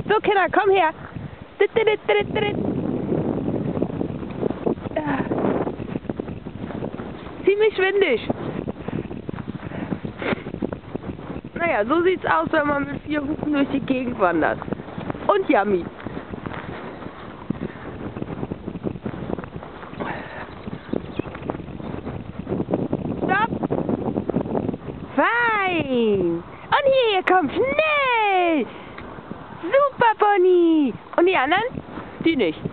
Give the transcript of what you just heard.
So, Kinder, komm her. Ziemlich windig. Naja, so sieht's aus, wenn man mit 4 Hufen durch die Gegend wandert. Und Yummy. Stopp! Fein! Und hier, komm schnell! Super, Bonnie! Und die anderen? Die nicht.